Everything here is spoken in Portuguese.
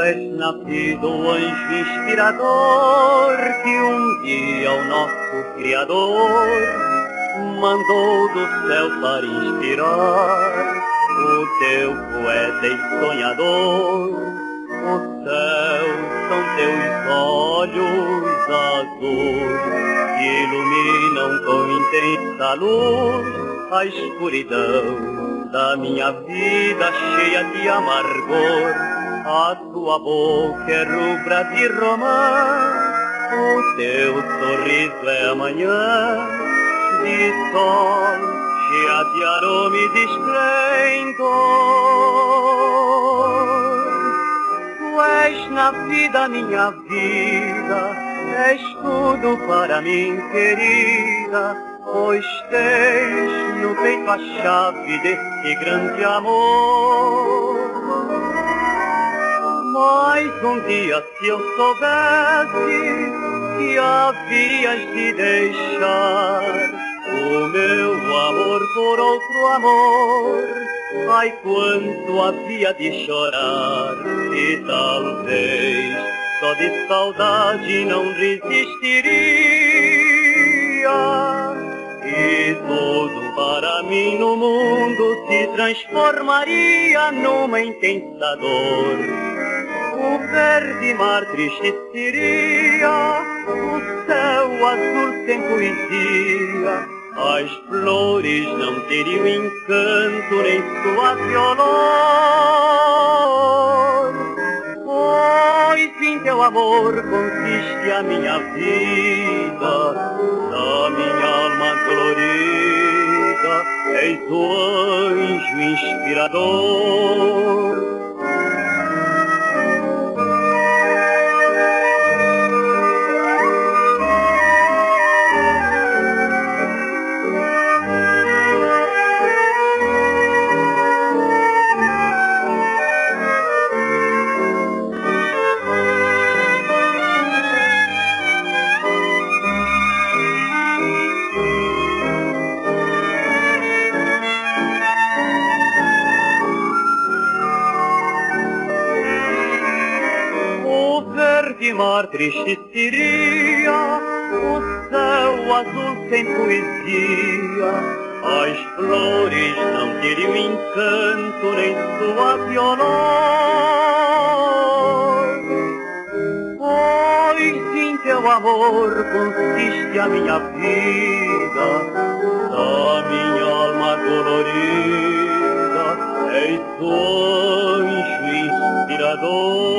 és na vida o anjo inspirador que um dia o nosso Criador mandou do céu para inspirar o teu poeta e sonhador. O céu são teus olhos azuis que iluminam com intensa luz a escuridão da minha vida cheia de amargor. A tua boca é rubra de romã, o teu sorriso é amanhã de sol, cheia de aroma e de esplendor. Tu és na vida minha vida, és tudo para mim, querida, pois tens no peito a chave desse grande amor. Mas um dia, se eu soubesse que haverias de deixar o meu amor por outro amor, ai, quanto havia de chorar, e talvez só de saudade não resistiria, e tudo para mim no mundo se transformaria numa intensa dor. O verde mar triste seria, o céu azul sem poesia, as flores não teriam encanto nem suave olor. Pois em teu amor consiste a minha vida, da minha alma colorida, és o anjo inspirador. De mar triste seria, o céu azul sem poesia, as flores não teriam encanto nem suave olor. Pois em teu amor consiste a minha vida, da minha alma colorida, és o anjo inspirador.